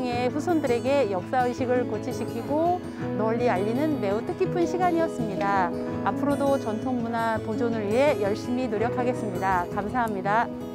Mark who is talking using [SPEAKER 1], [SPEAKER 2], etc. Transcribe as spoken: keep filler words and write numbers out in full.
[SPEAKER 1] 대통령의 후손들에게 역사의식을 고취시키고 널리 알리는 매우 뜻깊은 시간이었습니다. 앞으로도 전통문화 보존을 위해 열심히 노력하겠습니다. 감사합니다.